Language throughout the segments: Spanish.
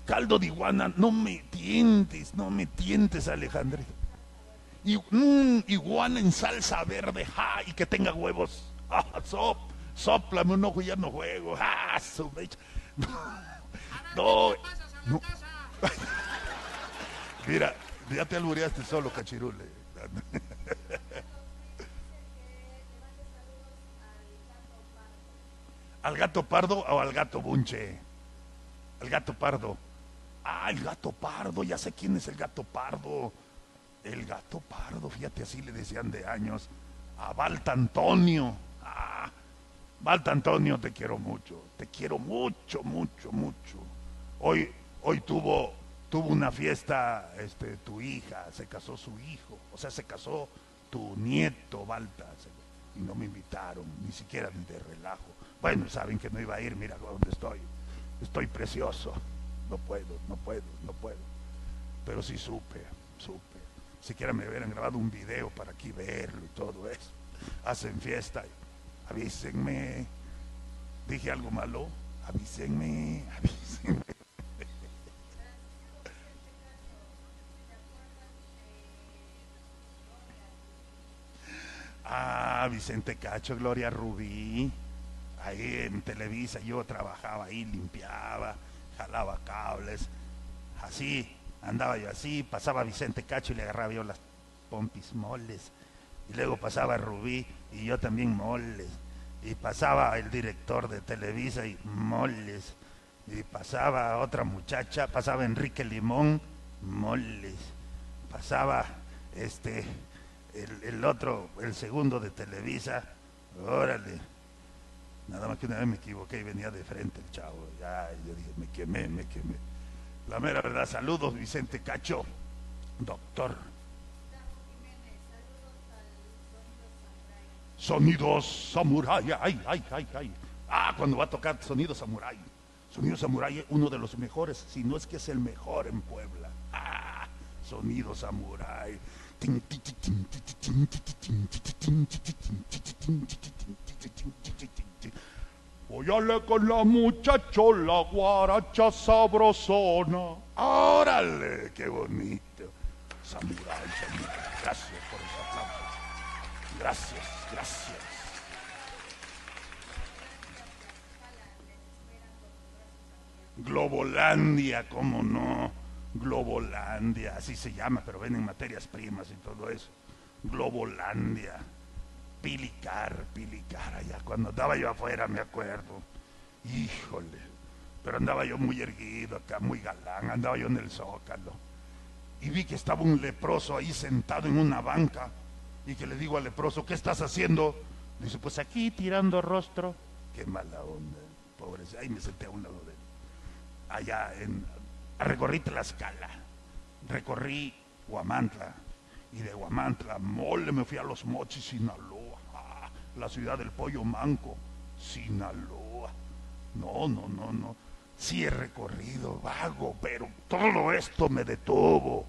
Caldo de iguana, no me tientes, Alejandro. Iguana en salsa verde, ja, y que tenga huevos. Ah, sóplame un ojo y ya no juego. Ah, su mecha. No, no. Mira, ya te albureaste solo, cachirule. ¿Al gato pardo o al gato bunche? Al gato pardo. Ah, el gato pardo, ya sé quién es el gato pardo. El gato pardo, fíjate, así le decían de años. A Balta Antonio. Ah, Balta Antonio, te quiero mucho, mucho, mucho. Hoy, hoy tuvo una fiesta, tu hija, se casó su hijo, o sea, se casó tu nieto, Balta, y no me invitaron, ni siquiera ni de relajo. Bueno, saben que no iba a ir, mira dónde estoy precioso, no puedo, no puedo, no puedo, pero sí supe, siquiera me hubieran grabado un video para aquí verlo y todo eso, hacen fiesta, avísenme, dije algo malo, avísenme. Ah, Vicente Cacho, Gloria Rubí, ahí en Televisa yo trabajaba ahí, limpiaba, jalaba cables, así, andaba yo así, pasaba Vicente Cacho y le agarraba yo las pompis moles, y luego pasaba Rubí y yo también moles, y pasaba el director de Televisa y moles, y pasaba otra muchacha, pasaba Enrique Limón, moles, pasaba este el otro, el segundo de Televisa, órale, nada más que una vez me equivoqué y venía de frente el chavo, ya yo dije, me quemé. La mera verdad, saludos Vicente Cacho, doctor. Sonidos Samurai, ay. Ah, cuando va a tocar Sonidos Samurai. Sonidos Samurai es uno de los mejores, si no es que es el mejor en Puebla. Ah, Sonidos Samurai. Óyale con la muchacho, la guaracha sabrosona. Órale, qué bonito. Samurai. Gracias por ese aplauso. Gracias. Globolandia, cómo no. Globolandia, así se llama, pero venden materias primas y todo eso. Globolandia. Pilicar, allá. Cuando andaba yo afuera, me acuerdo. Híjole. Pero andaba yo muy erguido acá, muy galán. Andaba yo en el Zócalo. Y vi que estaba un leproso ahí sentado en una banca. Y que le digo al leproso, ¿qué estás haciendo? Dice, pues aquí tirando rostro. Qué mala onda, pobre. Ahí me senté a un lado de él. Recorrí Tlaxcala, recorrí Huamantla, y de Huamantla, mole, me fui a Los Mochis, Sinaloa, la ciudad del pollo manco, Sinaloa. No. Sí he recorrido, vago, pero todo esto me detuvo.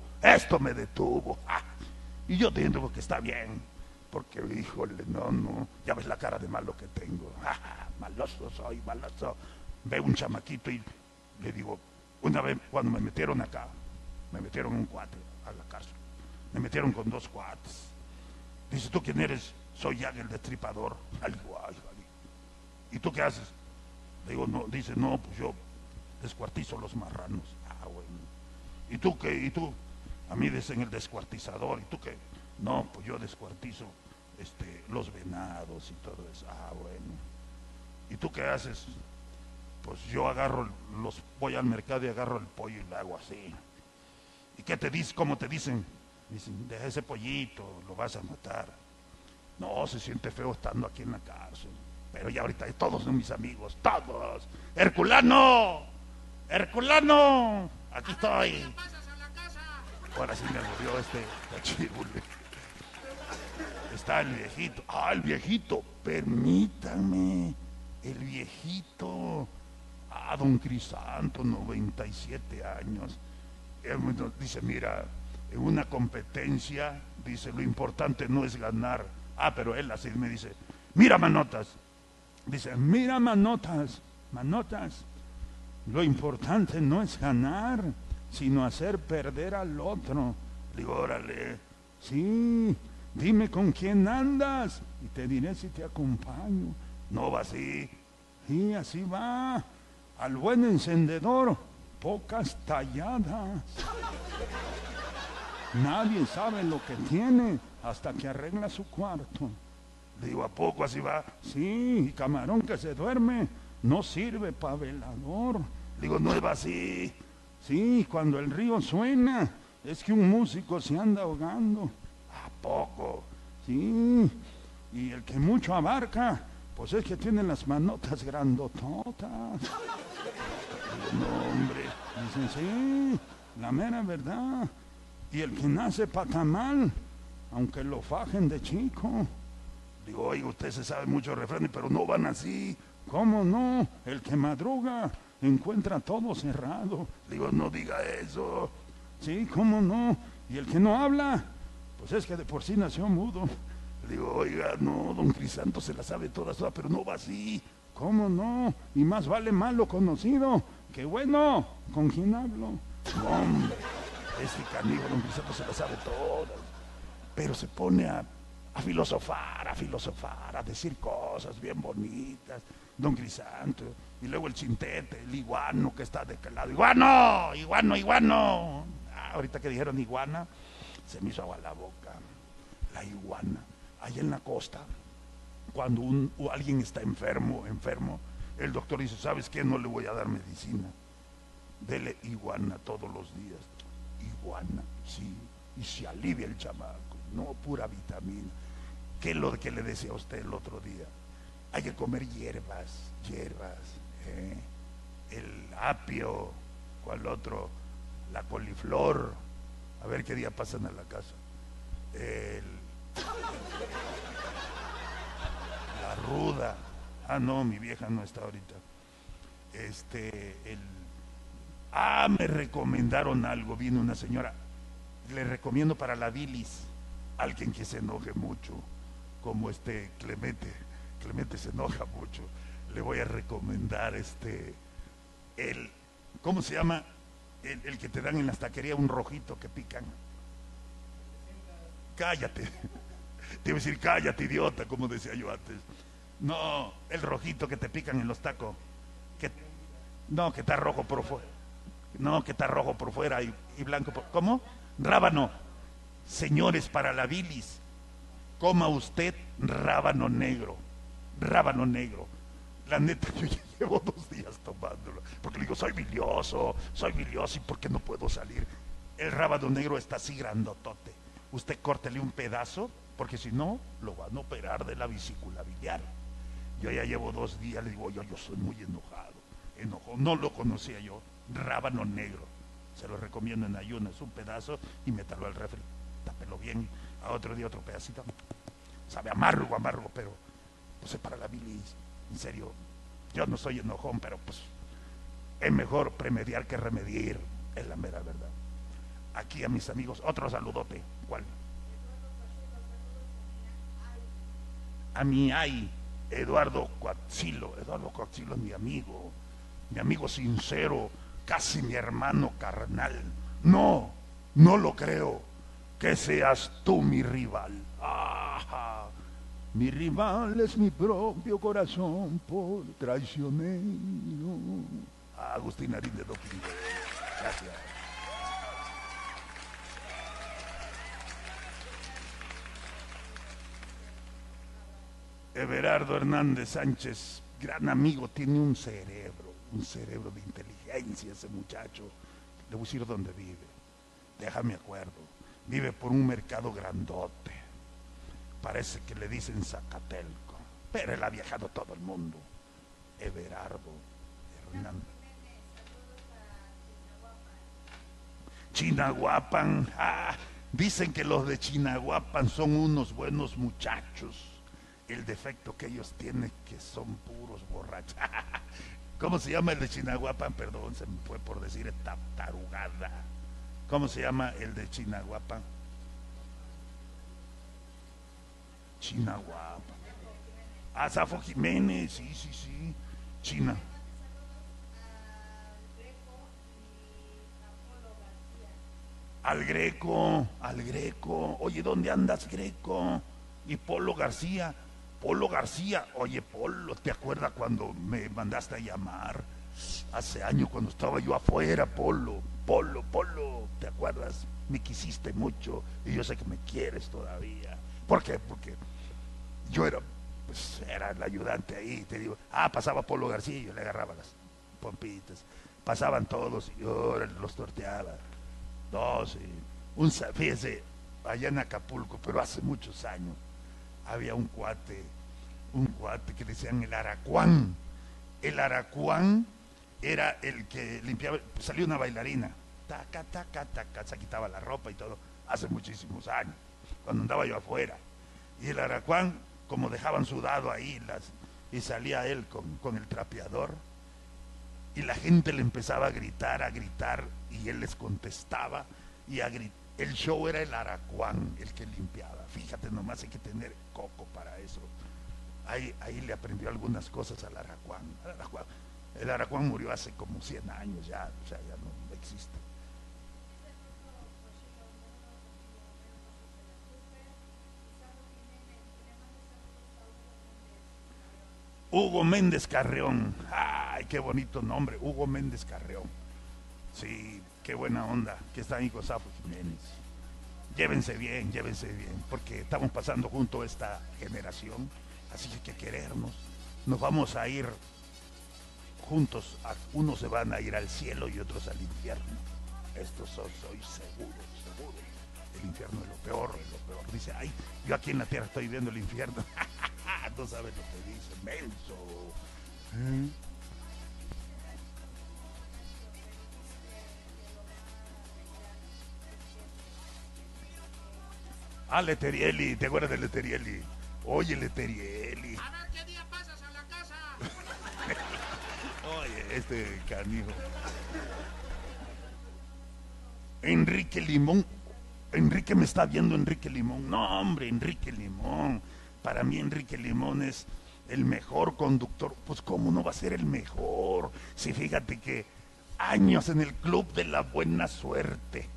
Y yo digo que está bien, porque híjole, no, ya ves la cara de malo que tengo. Maloso soy, maloso. Veo un chamaquito y le digo, una vez cuando me metieron acá, me metieron un cuate a la cárcel, me metieron con dos cuates. Dice, ¿tú quién eres? Soy Jack el Destripador. Ay, guay. ¿Y tú qué haces? Le digo, no, dice, no, pues yo descuartizo los marranos. Ah, bueno. ¿Y tú qué? ¿Y tú? A mí dicen el descuartizador. ¿Y tú qué? No, pues yo descuartizo los venados y todo eso. Ah, bueno. ¿Y tú qué haces? Pues yo voy al mercado y agarro el pollo y lo hago así. ¿Y qué te dice? ¿Cómo te dicen? Dicen, deja ese pollito, lo vas a matar. No, se siente feo estando aquí en la cárcel. Pero ya ahorita todos son mis amigos, todos. ¡Herculano! Aquí estoy. Ahora sí me aburrió cachirule. Está el viejito. Ah, el viejito. Permítanme. El viejito. Ah, don Crisanto, 97 años. Dice, mira, en una competencia, dice, lo importante no es ganar. Ah, pero él así me dice, mira, Manotas. Dice, mira, Manotas. Lo importante no es ganar, sino hacer perder al otro. Le digo, órale, sí, dime con quién andas y te diré si te acompaño. No va así. Sí, así va. Al buen encendedor, pocas talladas. Nadie sabe lo que tiene hasta que arregla su cuarto. Le digo, ¿a poco así va? Sí, y camarón que se duerme no sirve para velador. Le digo, no va así. Sí, cuando el río suena, es que un músico se anda ahogando. ¿A poco? Sí, y el que mucho abarca, pues es que tiene las manotas grandototas. Digo, no, hombre. Dicen, sí, la mera verdad. Y el que nace patamal, aunque lo fajen de chico. Digo, oiga, usted se sabe muchos refranes, pero no van así. ¿Cómo no? El que madruga encuentra todo cerrado. Digo, no diga eso. Sí, ¿cómo no? Y el que no habla, pues es que de por sí nació mudo. Digo, oiga, no, don Crisanto se la sabe todas, pero no va así. ¿Cómo no? Y más vale malo conocido que bueno, ¿con quién hablo? No, hombre, este canijo, don Crisanto se la sabe todas. Pero se pone a filosofar, a decir cosas bien bonitas. Don Crisanto, y luego el chintete, el iguano que está de aquel lado. ¡Iguano! ¡Iguano, iguano! Ahorita que dijeron iguana, se me hizo agua la boca. La iguana, allá en la costa, cuando alguien está enfermo, el doctor dice, ¿sabes qué? No le voy a dar medicina. Dele iguana todos los días. Iguana, sí, y se alivia el chamaco. No, pura vitamina. ¿Qué es lo que le decía a usted el otro día? Hay que comer hierbas, el apio, ¿cuál otro? La coliflor, a ver qué día pasan a la casa. La ruda, no, mi vieja no está ahorita. Me recomendaron algo, vino una señora, le recomiendo para la bilis, alguien que se enoje mucho, como Clemente se enoja mucho, le voy a recomendar ¿cómo se llama? El que te dan en las taquerías, un rojito que pican. Cállate, te iba a decir cállate, idiota, como decía yo antes. No, el rojito que te pican en los tacos, que está rojo por fuera. No, que está rojo por fuera y blanco por... ¿Cómo? Rábano. Señores, para la bilis, coma usted rábano negro. Rábano negro. La neta, yo ya llevo 2 días tomándolo. Porque le digo, soy bilioso y ¿por qué no puedo salir? El rábano negro está así grandotote. Usted córtele un pedazo, porque si no, lo van a operar de la vesícula biliar. Yo ya llevo 2 días, le digo, yo soy muy enojado. No lo conocía yo. Rábano negro. Se lo recomiendo en ayunas, un pedazo y métalo al refri. Tápelo bien. A otro día otro pedacito. Sabe amargo, pero pues es para la bilis. En serio, yo no soy enojón, pero pues es mejor premediar que remediar, es la mera verdad. Aquí a mis amigos, otro saludote. ¿Cuál? A mi Eduardo Coatzilo es mi amigo sincero, casi mi hermano carnal. No lo creo, que seas tú mi rival. Mi rival es mi propio corazón por traicionero. Agustín Arín de Doping. Gracias. Everardo Hernández Sánchez, gran amigo, tiene un cerebro de inteligencia ese muchacho. Le voy a decir dónde vive. Déjame acuerdo. Vive por un mercado grandote. Parece que le dicen Zacatelco, pero él ha viajado todo el mundo. Everardo Hernández. Chinahuapan. Dicen que los de Chinahuapan son unos buenos muchachos. El defecto que ellos tienen que son puros borrachos. ¿Cómo se llama el de Chinahuapan? Perdón, se me fue por decir esta tarugada. ¿Cómo se llama el de Chinahuapan? Chinahuapan. Zafo Jiménez, sí. China. Al Greco. Oye, ¿dónde andas, Greco? Y Polo García, oye, Polo, ¿te acuerdas cuando me mandaste a llamar? Hace años cuando estaba yo afuera, Polo, ¿te acuerdas? Me quisiste mucho y yo sé que me quieres todavía. ¿Por qué? Porque yo era, pues, era el ayudante ahí, te digo. Pasaba Polo García y yo le agarraba las pompitas. Pasaban todos y yo los torteaba. No, sí. Fíjese, allá en Acapulco, pero hace muchos años, había un cuate que le decían el Aracuán. El Aracuán era el que limpiaba, salió una bailarina, taca, taca, taca, se quitaba la ropa y todo, hace muchísimos años, cuando andaba yo afuera. Y el Aracuán, como dejaban sudado ahí, y salía él con el trapeador, y la gente le empezaba a gritar, y él les contestaba, y a gritar. El show era el Aracuán, el que limpiaba. Fíjate nomás, hay que tener coco para eso. Ahí le aprendió algunas cosas al Aracuán. El Aracuán murió hace como 100 años ya, o sea, ya no existe. Hugo Méndez Carreón. Ay, qué bonito nombre, Hugo Méndez Carreón. Sí, qué buena onda, que está ahí con Safo Jiménez. Llévense bien, porque estamos pasando junto a esta generación, así que hay que querernos. Nos vamos a ir juntos, unos se van a ir al cielo y otros al infierno. Esto soy seguro. El infierno es lo peor. Dice, ay, yo aquí en la tierra estoy viendo el infierno. No sabes lo que dice, menso. Leterieli, ¿te acuerdas de Leterieli? Oye, Leterieli. A ver qué día pasas a la casa. Oye, este canijo. Enrique Limón. Enrique me está viendo, Enrique Limón. No, hombre, Enrique Limón. Para mí Enrique Limón es el mejor conductor. Pues cómo no va a ser el mejor. Si fíjate que años en el Club de la Buena Suerte.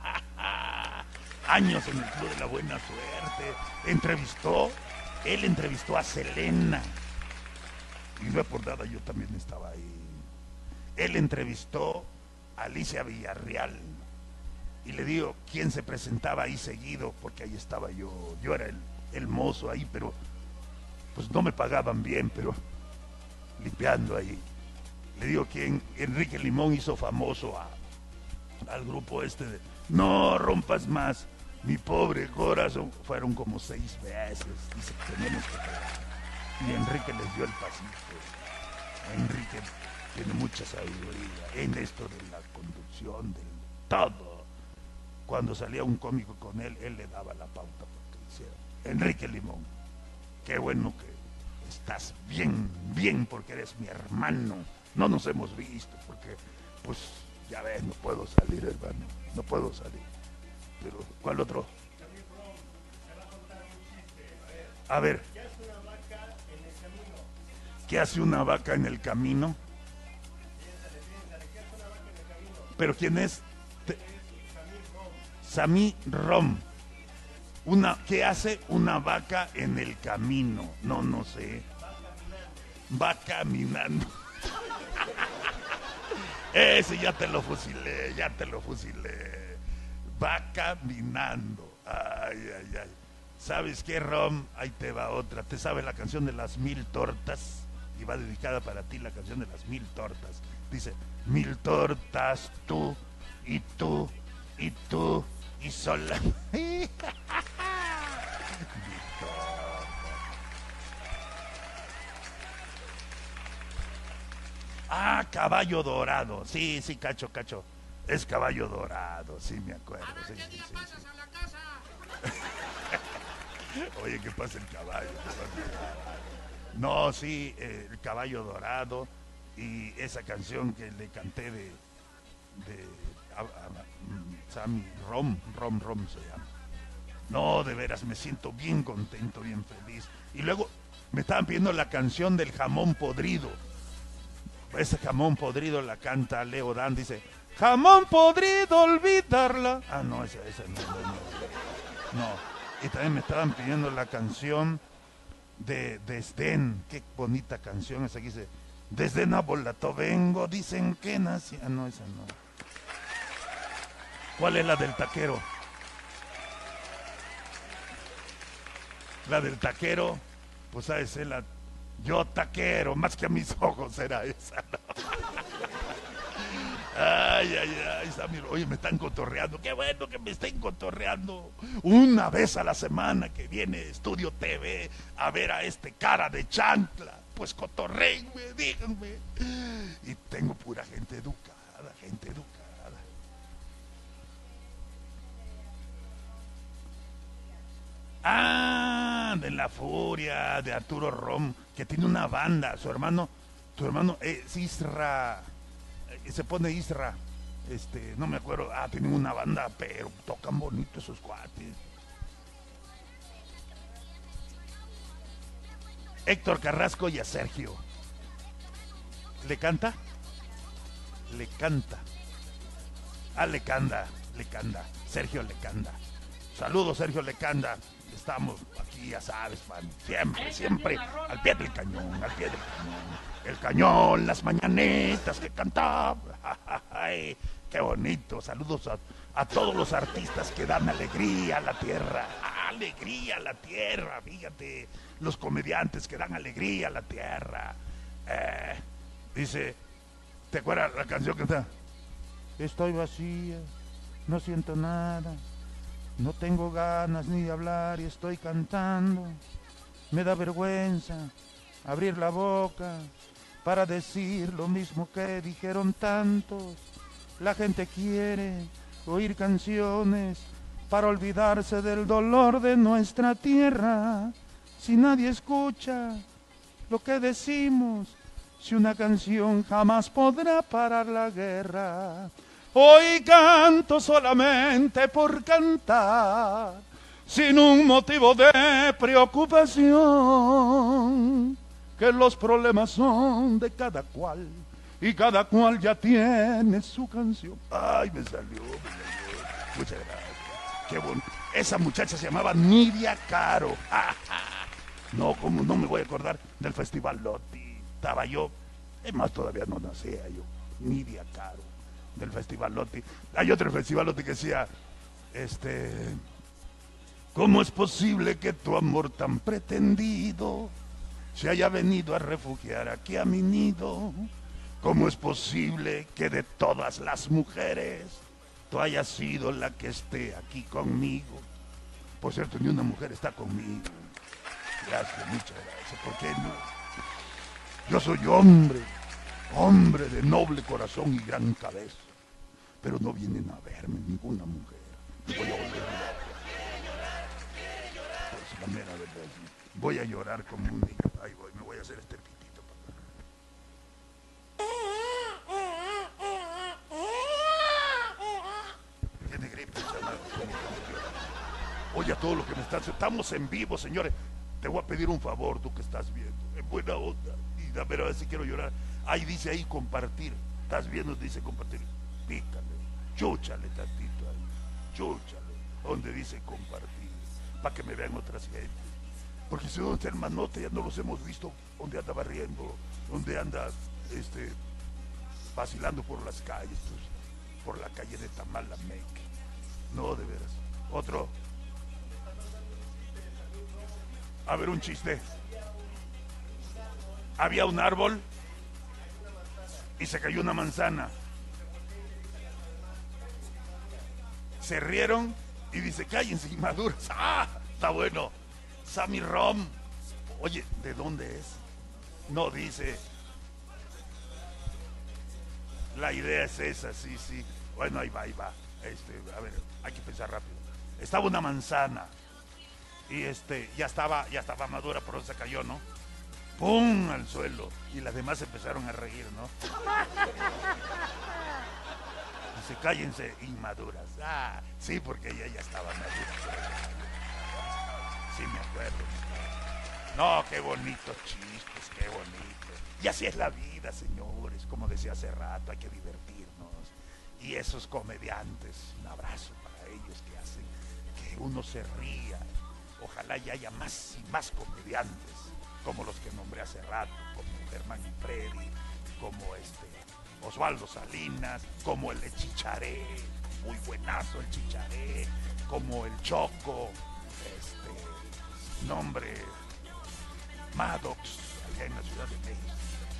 Años en el Club de la Buena Suerte. Él entrevistó a Selena. Y no es por nada, yo también estaba ahí. Él entrevistó a Alicia Villarreal. Y le digo quién se presentaba ahí seguido, porque ahí estaba yo. Yo era el mozo ahí, pero pues no me pagaban bien, pero limpiando ahí. Le digo quién. Enrique Limón hizo famoso al grupo este de No Rompas Más, Mi Pobre Corazón. Fueron como 6 veces. Dice que tenemos que pagar. Y Enrique les dio el pasito. Enrique tiene mucha sabiduría en esto de la conducción, del todo. Cuando salía un cómico con él le daba la pauta porque hiciera. Enrique Limón, qué bueno que estás bien, porque eres mi hermano. No nos hemos visto porque, pues, ya ves, no puedo salir, hermano. No puedo salir. Pero, ¿cuál otro? A ver. ¿Qué hace una vaca en el camino? ¿Pero quién es? Sammy Rom. ¿Qué hace una vaca en el camino? No sé. Va caminando. Ese ya te lo fusilé. Va caminando. Ay. ¿Sabes qué, Rom? Ahí te va otra. ¿Te sabes la canción de las 1000 tortas? Y va dedicada para ti la canción de las 1000 tortas. Dice, 1000 tortas, tú, y sola. Caballo dorado. Sí, cacho. Es caballo dorado, sí me acuerdo. A ver Sí, qué día pasas a la casa. Oye, ¿qué pasa el caballo? No, sí, el caballo dorado y esa canción que le canté de Sammy Rom se llama. No, de veras, me siento bien contento, bien feliz. Y luego me estaban pidiendo la canción del jamón podrido. Ese jamón podrido la canta Leo Dan, dice, jamón podrido olvidarla. Ah, no, esa no. Y también me estaban pidiendo la canción de Desdén. Qué bonita canción esa que dice: Desdén a Volato vengo, dicen que nací. Ah, no, esa no. ¿Cuál es la del taquero? La del taquero, pues sabes, es la... Yo taquero, más que a mis ojos era esa, ¿no? Ay, Samir, oye, me están cotorreando. Qué bueno que me estén cotorreando. Una vez a la semana que viene Estudio TV a ver a este cara de chancla. Pues cotorrenme, díganme. Y tengo pura gente educada, gente educada. Ah, de La Furia, de Arturo Rom, que tiene una banda. Tu hermano es Isra. Se pone Isra, no me acuerdo, tienen una banda, pero tocan bonito esos cuates. Héctor Carrasco y a Sergio. ¿Le canta? Le canta. Lecanda. Sergio Lecanda. Saludos, Sergio Lecanda. Estamos aquí, ya sabes, man, siempre al pie del cañón. El cañón, las mañanetas que cantaba. Ay, qué bonito. Saludos a todos los artistas que dan alegría a la tierra. Alegría a la tierra, fíjate. Los comediantes que dan alegría a la tierra. Dice, ¿te acuerdas la canción que está? Estoy vacía, no siento nada. No tengo ganas ni de hablar y estoy cantando. Me da vergüenza abrir la boca para decir lo mismo que dijeron tantos. La gente quiere oír canciones para olvidarse del dolor de nuestra tierra. Si nadie escucha lo que decimos, si una canción jamás podrá parar la guerra. Hoy canto solamente por cantar, sin un motivo de preocupación, que los problemas son de cada cual, y cada cual ya tiene su canción. Ay, me salió. Muchas gracias. Qué bueno. Esa muchacha se llamaba Nidia Caro. No, como no me voy a acordar del Festival Lotti. Estaba yo, es más, todavía no nacía yo. Nidia Caro. Del Festival Lotti. Hay otro Festival Lotti que decía, ¿cómo es posible que tu amor tan pretendido se haya venido a refugiar aquí a mi nido? ¿Cómo es posible que de todas las mujeres tú hayas sido la que esté aquí conmigo? Por cierto, ni una mujer está conmigo. Gracias, muchas gracias. ¿Por qué no? Yo soy hombre de noble corazón y gran cabeza. Pero no vienen a verme ninguna mujer. Me voy a volver loco. Pues la mera verdad. Voy a llorar como un niño. Ahí voy, me voy a hacer este pitito. Tiene gripe, chamaco. Oye, a todos los que me están... Estamos en vivo, señores. Te voy a pedir un favor, tú que estás viendo. En buena onda. Y a ver si quiero llorar. Ahí dice ahí compartir. ¿Estás viendo? Dice compartir. Pícale, chúchale tantito ahí, chúchale, donde dice compartir, para que me vean otras gente. Porque si no está el manote, ya no los hemos visto, donde anda barriendo, donde anda, vacilando por las calles, pues, por la calle de Tamalameque. No, de veras. Otro. A ver, un chiste. Había un árbol y se cayó una manzana. Se rieron y dice, cállense, inmaduros. Está bueno. Sammy Rom. Oye, ¿de dónde es? No dice. La idea es esa, sí. Bueno, ahí va. A ver, hay que pensar rápido. Estaba una manzana y ya estaba madura, pero se cayó, ¿no? ¡Pum! Al suelo. Y las demás empezaron a reír, ¿no? Dice, cállense, inmaduras. Sí, porque ella ya estaba madura. Sí, me acuerdo. No, qué bonitos chistes, qué bonito. Y así es la vida, señores. Como decía hace rato, hay que divertirnos. Y esos comediantes, un abrazo para ellos que hacen que uno se ría. Ojalá y haya más y más comediantes, como los que nombré hace rato, como Germán y Freddy, como Osvaldo Salinas, como el de Chicharé, muy buenazo el Chicharé, como el Choco, nombre Maddox, allá en la Ciudad de México.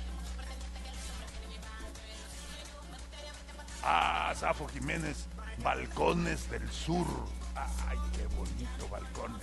Safo Jiménez, Balcones del Sur. Ay, qué bonito, Balcones.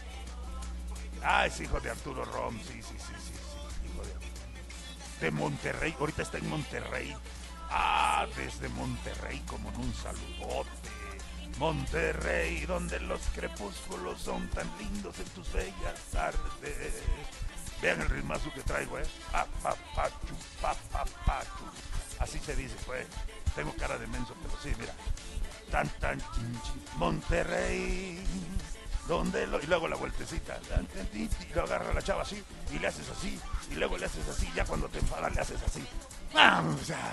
Es hijo de Arturo Rom, sí, hijo de Monterrey, ahorita está en Monterrey. Desde Monterrey, como en un saludote. Monterrey, donde los crepúsculos son tan lindos en tus bellas tardes. Vean el ritmazo que traigo, papapachu, papapachu. Así se dice, pues. Tengo cara de menso, pero sí, mira. Tan, tan, chin, chin. Monterrey, donde y luego la vueltecita. Y lo agarra la chava así, y le haces así, y luego le haces así. Ya cuando te enfadas le haces así. Vamos, ya.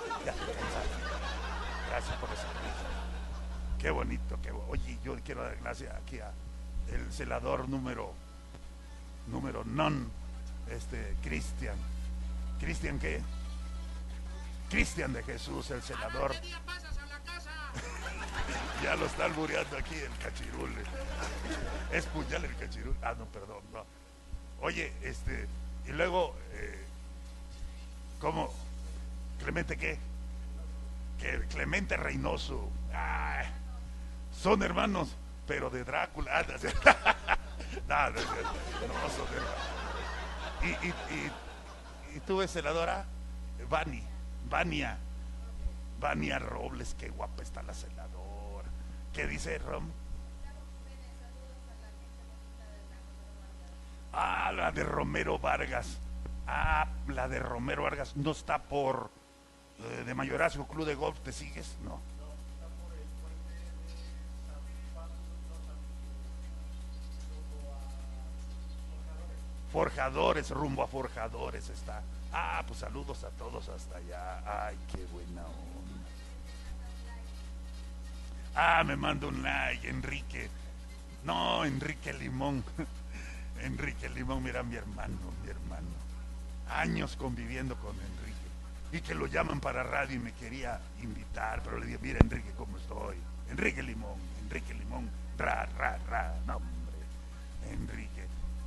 Gracias por esa risa. Qué bonito, Oye, yo quiero dar gracias aquí a el celador número non, Cristian. ¿Cristian qué? Cristian de Jesús, el celador. ¿A qué día pasas a la casa? Ya lo está albureando aquí el cachirule. Es puñal el cachirule. No, perdón, no. Oye, y luego, ¿cómo? ¿Clemente qué? Que Clemente Reynoso. Son hermanos, pero de Drácula. No, son hermanos. Y tú ves celadora, Vania Robles, qué guapa está la celadora. ¿Qué dice Rom? La de Romero Vargas. La de Romero Vargas. ¿No está por de Mayorazgo Club de Golf? ¿Te sigues? No. Forjadores, rumbo a Forjadores está. Pues saludos a todos hasta allá. Ay, qué buena onda. Me manda un like, Enrique. No, Enrique Limón. Enrique Limón, mira, mi hermano. Años conviviendo con Enrique. Y que lo llaman para radio y me quería invitar, pero le dije, mira, Enrique, ¿cómo estoy? Enrique Limón. No, hombre. Enrique.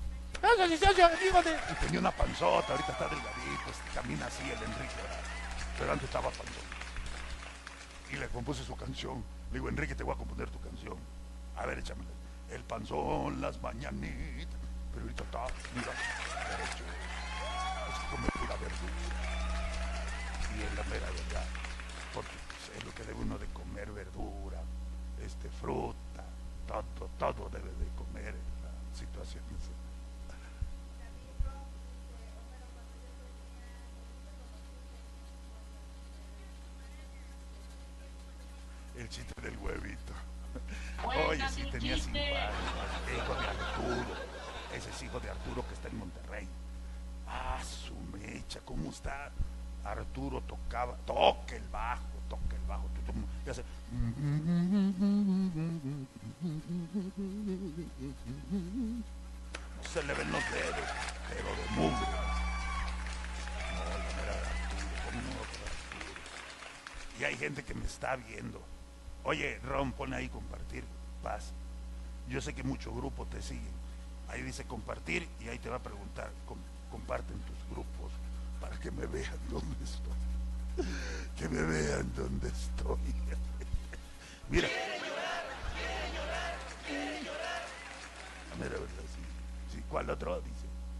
Y tenía una panzota, ahorita está delgadito, camina así el Enrique, ¿verdad? Pero antes estaba panzota. Y le compuse su canción. Le digo, Enrique, te voy a componer tu canción. A ver, échamela. El panzón, las mañanitas. Pero ahorita está, mira, derecho. Es que come pura verdura. Y es la mera verdad. Porque pues, es lo que debe uno de comer, verdura, fruta, todo debe de comer en la situación. El chiste del huevito. Oye, sí, tenía 5 años. Hijo de Arturo. Ese es hijo de Arturo que está en Monterrey. Su mecha, ¿cómo está? Arturo toca el bajo. Y hace. No se le ven los dedos, pero de mugre. No, la mera de Arturo, ¿cómo no? Arturo. Y hay gente que me está viendo. Oye, Ron, pone ahí compartir, paz. Yo sé que muchos grupos te siguen. Ahí dice compartir y ahí te va a preguntar, comparten tus grupos para que me vean dónde estoy. Que me vean dónde estoy. Mira. Mira, sí. ¿Cuál otro dice?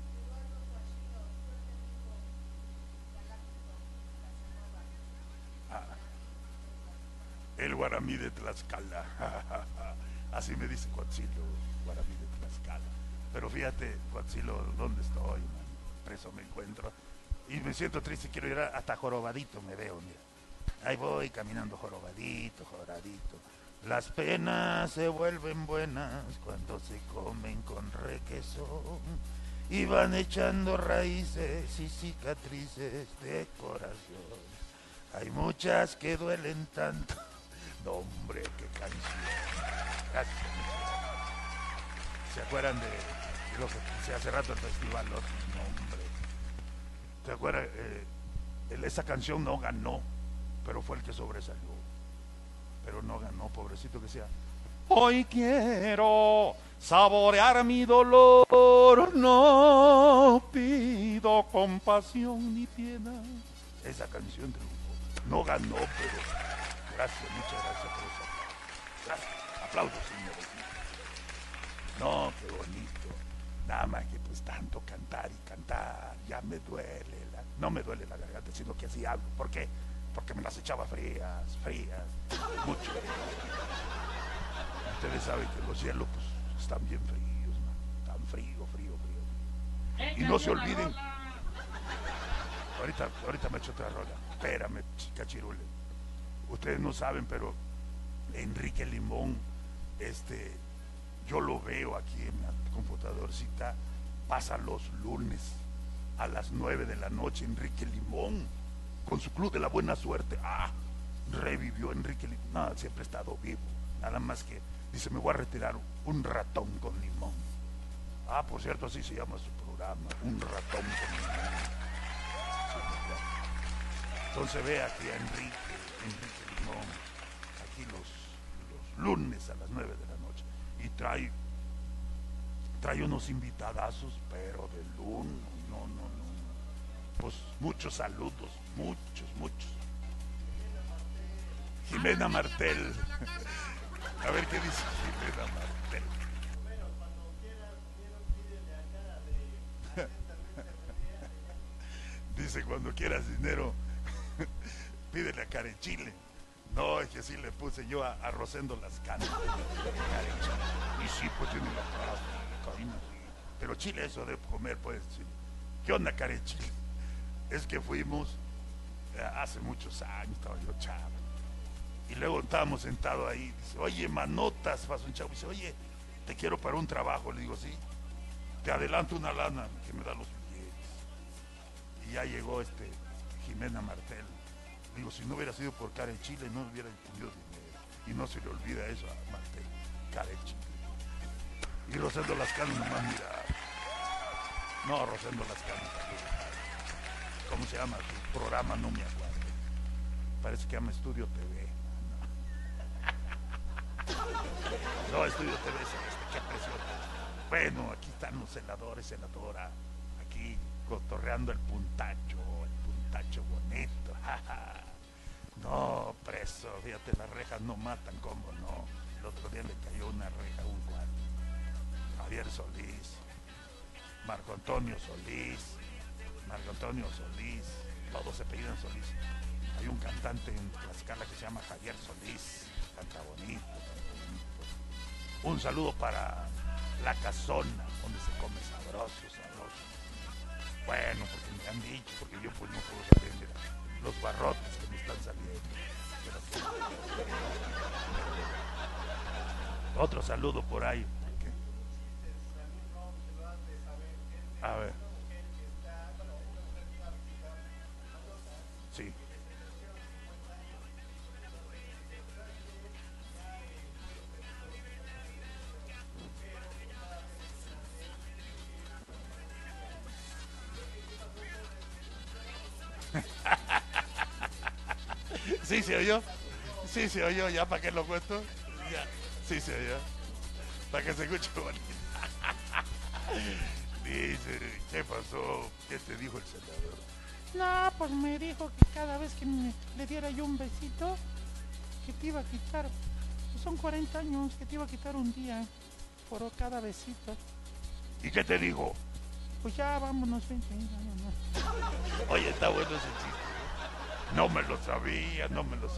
El Guaramí de Tlaxcala. Así me dice Cuatzilo, Guaramí de Tlaxcala. Pero fíjate, Cuatzilo, ¿dónde estoy, man? Preso me encuentro. Y me siento triste, quiero ir hasta jorobadito, me veo, mira. Ahí voy caminando jorobadito. Las penas se vuelven buenas cuando se comen con requesón. Y van echando raíces y cicatrices de corazón. Hay muchas que duelen tanto. No, hombre, qué canción. Gracias. ¿Se acuerdan de lo que hice hace rato el festival? No, hombre. ¿Se acuerdan? Esa canción no ganó, pero fue el que sobresalió. Pero no ganó, pobrecito que sea. Hoy quiero saborear mi dolor, no pido compasión ni piedad. Esa canción triunfó. No ganó, pero gracias, muchas gracias por eso. Gracias. Aplausos, señores. No, qué bonito. Nada más que pues tanto cantar y cantar, ya me duele. No me duele la garganta, sino que así hablo. ¿Por qué? Porque me las echaba frías, mucho. Ustedes saben que los cielos pues están bien fríos, man. Tan frío. Y no se olviden. Ahorita me echo otra rola. Espérame, chica chirule. Ustedes no saben, pero Enrique Limón, yo lo veo aquí en la computadorcita, pasa los lunes a las 9 de la noche. Enrique Limón, con su Club de la Buena Suerte. Revivió Enrique Limón. No, siempre ha estado vivo. Nada más que dice, me voy a retirar un ratón con limón. Por cierto, así se llama su programa, un ratón con limón. Sí, entonces ve aquí a Enrique Limón, aquí los lunes a las 9 de la noche. Y trae unos invitadazos, pero de uno. No. Pues muchos saludos, muchos. Jimena Martel. A ver qué dice Jimena Martel. Bueno, cuando quieras, pídele a cara de Dice, cuando quieras dinero, pídele a Carechile. No, es que sí le puse yo a Rosendo las canas. Y sí, pues tiene la cara, sí. Pero chile eso de comer, pues. Sí. ¿Qué onda, Carechile? Es que fuimos hace muchos años, estaba yo chavo. Y luego estábamos sentados ahí. Dice, oye, manotas, pasó un chavo. Dice, oye, te quiero para un trabajo. Le digo, sí, te adelanto una lana que me da los billetes. Y ya llegó Jimena Martel. Le digo, si no hubiera sido por Carechile, no hubiera tenido dinero. Y no se le olvida eso a Martel, Carechile. Y Rosendo las Canas nomás mira. No, Rosendo las Canas. ¿Cómo se llama su programa? No me acuerdo. Parece que llama Estudio TV. No, Estudio TV es qué precioso. Bueno, aquí están los celadora. Aquí cotorreando el puntacho bonito. No, preso, fíjate, las rejas no matan, ¿cómo no? El otro día le cayó una reja a un cuadro. Javier Solís, Marco Antonio Solís, todos se apellidan Solís. Hay un cantante en Tlaxcala que se llama Javier Solís, canta bonito. Un saludo para La Casona, donde se come sabroso. Bueno, porque me han dicho, porque yo pues no puedo salir, mira, los barrotes que me están saliendo. Otro saludo por ahí. ¿Qué? A ver. Sí. Sí se oyó, ya para qué lo cuento, ya, sí se oyó, para que se escuche bonito. Dice, ¿qué pasó? ¿Qué te dijo el senador? No, pues me dijo que cada vez que le diera yo un besito, que te iba a quitar, pues son 40 años, que te iba a quitar un día por cada besito. ¿Y qué te dijo? Pues ya, vámonos, vente, vámonos. Oye, está bueno ese chiste. No me lo sabía.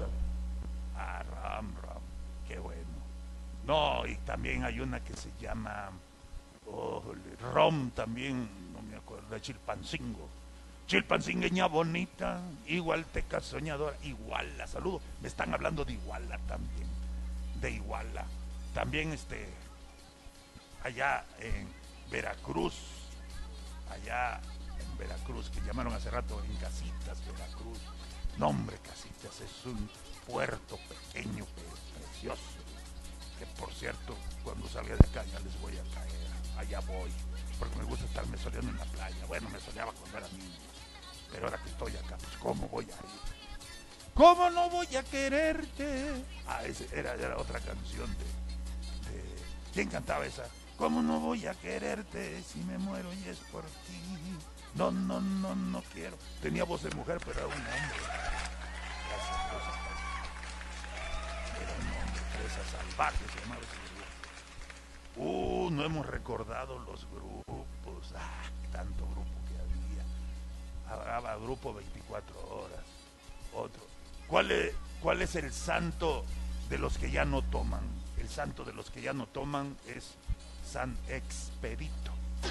Ram, qué bueno. No, y también hay una que se llama Rom también, no me acuerdo, de Chilpancingo. Chilpancingueña bonita, igualteca soñadora, Iguala, saludo. Me están hablando de Iguala también, de Iguala. También allá en Veracruz, que llamaron hace rato en Casitas, Veracruz. Nombre, Casitas. Playas, es un puerto pequeño pero precioso. Que por cierto, cuando salga de acá ya les voy a caer, allá voy, porque me gusta estarme soleando en la playa. Bueno, me soleaba cuando era niño, pero ahora que estoy acá, pues ¿cómo voy a ir? ¿Cómo no voy a quererte? Ah, era otra canción de... ¿Quién cantaba esa? ¿Cómo no voy a quererte si me muero y es por ti? No, no, no, no quiero. Tenía voz de mujer, pero era un hombre. Gracias, Rosa. Era un hombre, Teresa Salvaje se llamaba ese grupo. No hemos recordado los grupos. Tanto grupo que había. Habrá grupo 24 horas. Otro. ¿Cuál es el santo de los que ya no toman? El santo de los que ya no toman es San Expedito.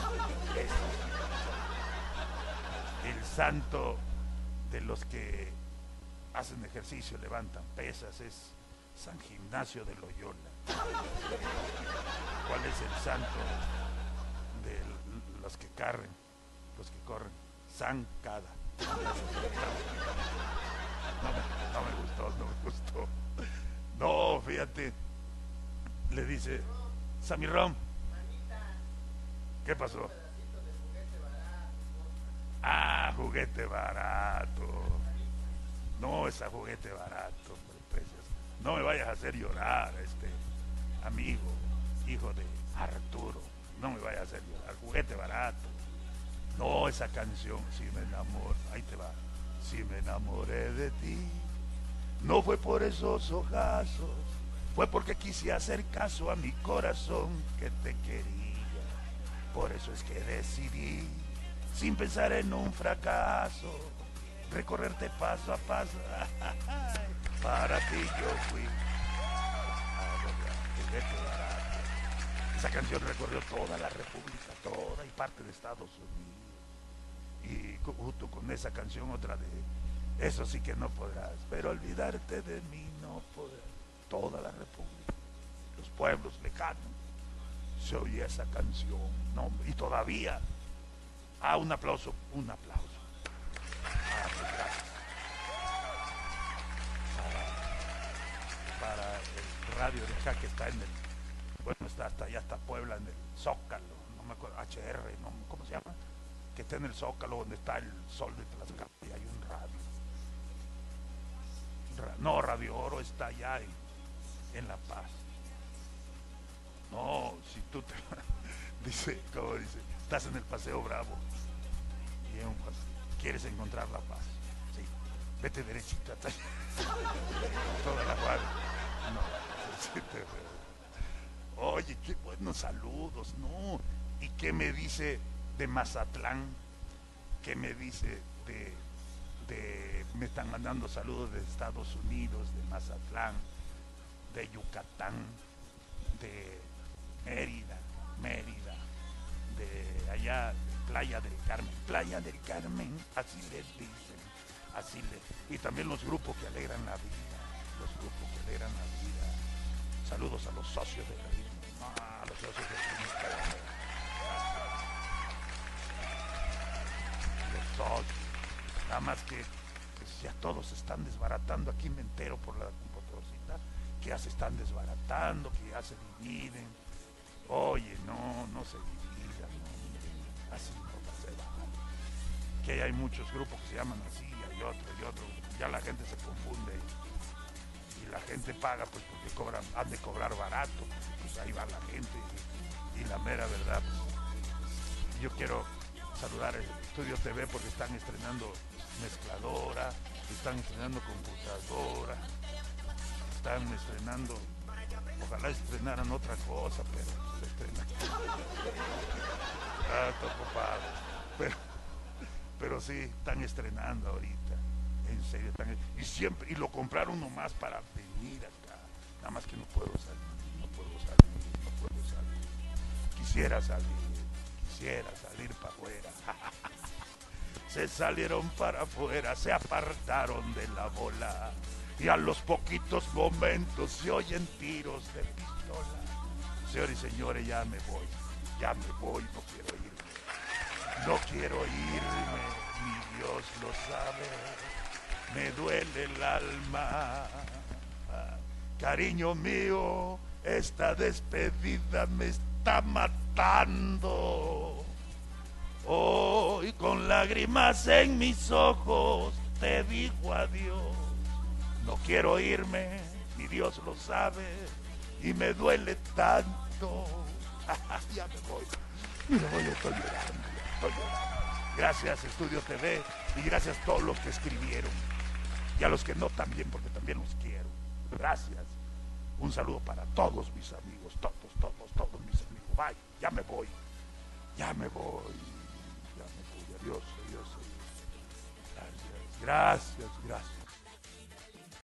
El santo de los que hacen ejercicio, levantan pesas, es San Gimnasio de Loyola. ¿Cuál es el santo de los que corren? San Cada. No me gustó. No, fíjate. Le dice, Samirón, ¿qué pasó? Juguete barato. No, es a juguete barato, hombre, precios. No me vayas a hacer llorar, amigo, hijo de Arturo. No me vayas a hacer llorar, juguete barato. No, esa canción, si me enamoro, ahí te va. Si me enamoré de ti, no fue por esos ojazos, fue porque quise hacer caso a mi corazón que te quería. Por eso es que decidí, sin pensar en un fracaso, recorrerte paso a paso. Para ti yo fui. Esa canción recorrió toda la República, toda y parte de Estados Unidos. Y junto con esa canción otra de Eso sí que no podrás, pero olvidarte de mí no podrás. Toda la República, los pueblos lejanos, se oía esa canción, no, y todavía. Un aplauso. Pues gracias. Para el radio de acá que está en el, bueno, está hasta allá, hasta Puebla, en el Zócalo, no me acuerdo, HR, no, ¿cómo se llama? Que está en el Zócalo, donde está el sol de Tlaxcala, y hay un radio. No, Radio Oro está allá en La Paz. No, si tú te... dice, ¿cómo dice? Estás en el Paseo Bravo y quieres encontrar la paz. Sí, vete derechita. Toda la cuadra. No, oye, qué buenos saludos, ¿no? ¿Y qué me dice de Mazatlán? ¿Qué me dice me están mandando saludos de Estados Unidos, de Mazatlán, de Yucatán, de Mérida, de allá, Playa del Carmen, así les dicen, y también los grupos que alegran la vida, saludos a los socios de la vida, a los socios de la vida, los socios, nada más que pues, ya todos se están desbaratando, aquí me entero por la Potosita, que ya se están desbaratando, que ya se dividen. Oye, no se dividan, no, así no se vale. Que hay muchos grupos que se llaman así, y otro, ya la gente se confunde y la gente paga pues porque han de cobrar barato, pues ahí va la gente y la mera verdad. Pues, yo quiero saludar el Estudio TV porque están estrenando mezcladora, están estrenando computadora, están estrenando, ojalá estrenaran otra cosa, pero se estrenan. Está ocupado. Pero sí, están estrenando ahorita, en serio, y lo compraron nomás para venir acá, nada más que no puedo salir. Quisiera salir para afuera. Se salieron para afuera, se apartaron de la bola y a los poquitos momentos se oyen tiros de pistola. Señores y señores, ya me voy, no quiero irme, mi Dios lo sabe. me duele el alma. Cariño mío, esta despedida me está matando. Hoy con lágrimas en mis ojos te digo adiós. No quiero irme, y Dios lo sabe, y me duele tanto. Ya me voy. Mira, yo estoy llorando, estoy llorando. Gracias Estudio TV y gracias a todos los que escribieron. Y a los que no también, porque también los quiero. Gracias. Un saludo para todos mis amigos, todos mis amigos. Bye, ya me voy. Ya me voy. Ya me voy. Adiós, adiós, adiós. Gracias, gracias, gracias.